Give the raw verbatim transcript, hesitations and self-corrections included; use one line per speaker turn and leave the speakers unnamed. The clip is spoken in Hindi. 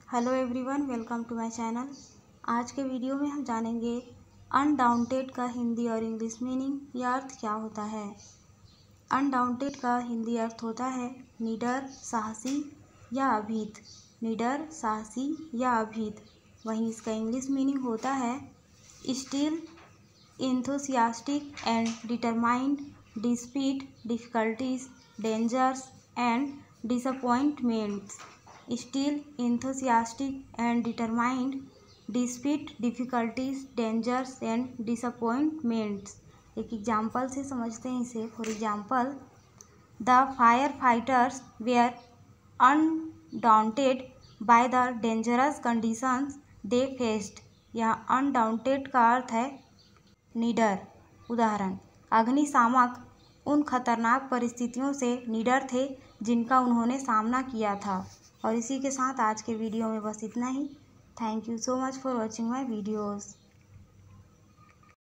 Hello everyone, welcome to my channel. आज के वीडियो में हम जानेंगे अनडाउंटेड का हिंदी और इंग्लिश मीनिंग या अर्थ क्या होता है। अनडाउंटेड का हिंदी अर्थ होता है निडर, साहसी या अभीत। निडर, साहसी या अभीत। वहीं इसका इंग्लिश मीनिंग होता है still, enthusiastic and determined, despite difficulties, dangers and disappointments. Still, enthusiastic and determined, despite difficulties, dangers and disappointments। एक एग्जाम्पल से समझते हैं इसे। For example, the fire fighters were undaunted by the dangerous conditions they faced. यहाँ अनडाउंटेड का अर्थ है निडर। उदाहरण, अग्निशामक उन खतरनाक परिस्थितियों से निडर थे जिनका उन्होंने सामना किया था। और इसी के साथ आज के वीडियो में बस इतना ही। Thank you so much for watching my videos.